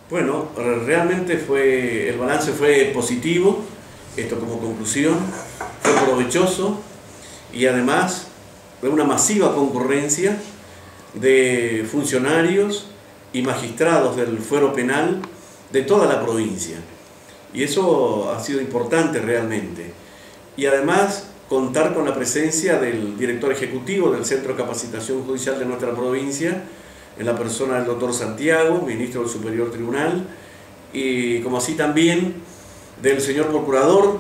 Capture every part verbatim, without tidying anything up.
Bueno, realmente fue, el balance fue positivo, esto como conclusión, fue provechoso y además de una masiva concurrencia de funcionarios y magistrados del fuero penal de toda la provincia. Y eso ha sido importante realmente. Y además contar con la presencia del director ejecutivo del Centro de Capacitación Judicial de nuestra provincia, en la persona del doctor Santiago, ministro del Superior Tribunal, y como así también del señor Procurador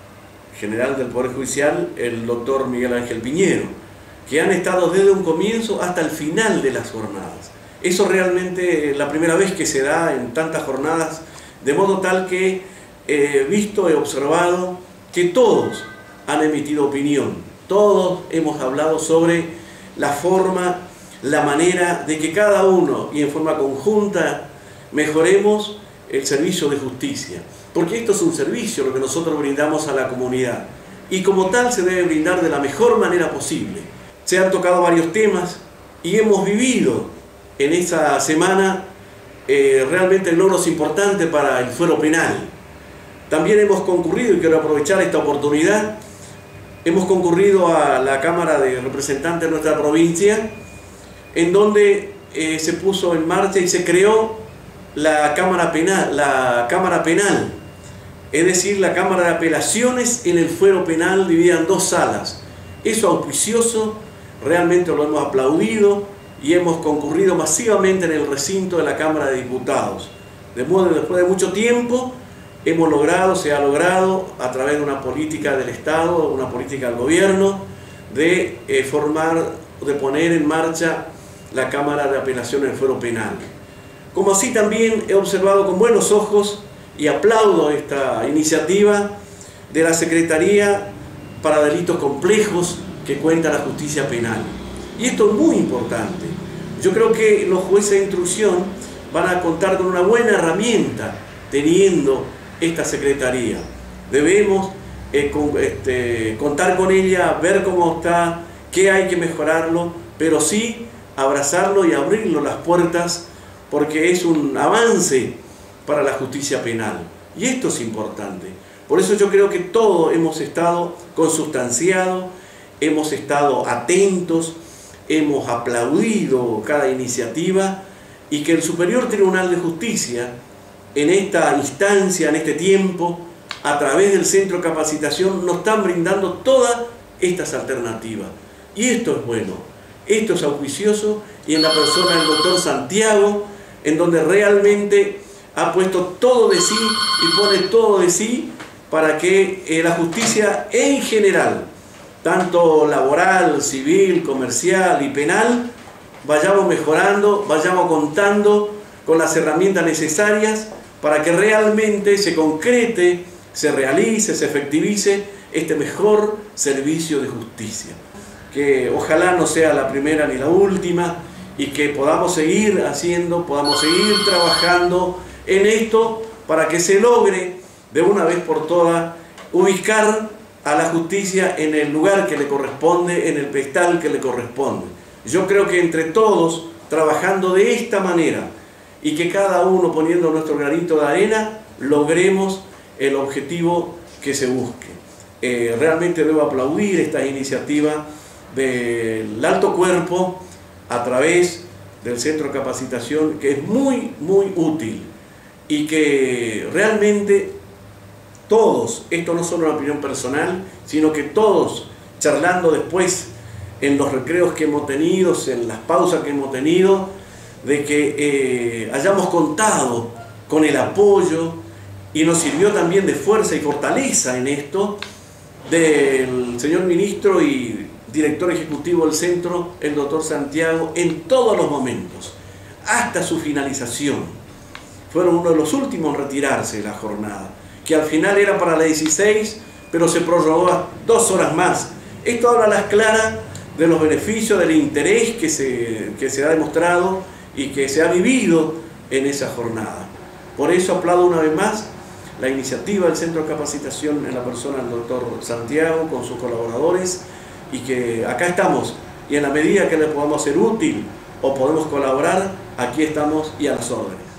General del Poder Judicial, el doctor Miguel Ángel Piñero, que han estado desde un comienzo hasta el final de las jornadas. Eso realmente es la primera vez que se da en tantas jornadas, de modo tal que he visto, he observado que todos han emitido opinión, todos hemos hablado sobre la forma, la manera de que cada uno y en forma conjunta mejoremos el servicio de justicia, porque esto es un servicio lo que nosotros brindamos a la comunidad y como tal se debe brindar de la mejor manera posible. Se han tocado varios temas y hemos vivido en esa semana eh, realmente logros importantes para el fuero penal. También hemos concurrido, y quiero aprovechar esta oportunidad, hemos concurrido a la Cámara de Representantes de nuestra provincia, en donde eh, se puso en marcha y se creó la Cámara Penal, la Cámara Penal, es decir, la Cámara de Apelaciones en el fuero penal dividida en dos salas. Eso auspicioso, realmente lo hemos aplaudido y hemos concurrido masivamente en el recinto de la Cámara de Diputados. De modo que después de mucho tiempo hemos logrado, se ha logrado a través de una política del Estado, una política del gobierno, de eh, formar, de poner en marcha la Cámara de Apelación en el fuero penal. Como así también he observado con buenos ojos y aplaudo esta iniciativa de la Secretaría para Delitos Complejos que cuenta la justicia penal. Y esto es muy importante. Yo creo que los jueces de instrucción van a contar con una buena herramienta teniendo esta Secretaría. Debemos eh, con, este, contar con ella, ver cómo está, qué hay que mejorarlo, pero sí abrazarlo y abrirlo las puertas porque es un avance para la justicia penal. Y esto es importante. Por eso yo creo que todos hemos estado consustanciados, hemos estado atentos, hemos aplaudido cada iniciativa y que el Superior Tribunal de Justicia en esta instancia, en este tiempo, a través del Centro de Capacitación nos están brindando todas estas alternativas. Y esto es bueno. Esto es auspicioso y en la persona del doctor Santiago, en donde realmente ha puesto todo de sí y pone todo de sí para que eh, la justicia en general, tanto laboral, civil, comercial y penal, vayamos mejorando, vayamos contando con las herramientas necesarias para que realmente se concrete, se realice, se efectivice este mejor servicio de justicia. Que ojalá no sea la primera ni la última y que podamos seguir haciendo, podamos seguir trabajando en esto para que se logre de una vez por todas ubicar a la justicia en el lugar que le corresponde, en el pedestal que le corresponde. Yo creo que entre todos, trabajando de esta manera y que cada uno poniendo nuestro granito de arena, logremos el objetivo que se busque. Eh, realmente debo aplaudir esta iniciativa del alto cuerpo a través del Centro de Capacitación, que es muy, muy útil y que realmente todos, esto no es solo una opinión personal, sino que todos, charlando después en los recreos que hemos tenido, en las pausas que hemos tenido, de que eh, hayamos contado con el apoyo y nos sirvió también de fuerza y fortaleza en esto del señor ministro y director ejecutivo del centro, el doctor Santiago, en todos los momentos, hasta su finalización. Fueron uno de los últimos en retirarse de la jornada, que al final era para las dieciséis, pero se prorrogó dos horas más. Esto habla a las claras de los beneficios, del interés que se, que se ha demostrado y que se ha vivido en esa jornada. Por eso aplaudo una vez más la iniciativa del Centro de Capacitación en la persona del doctor Santiago con sus colaboradores, y que acá estamos, y en la medida que le podamos ser útil o podemos colaborar, aquí estamos y a las órdenes.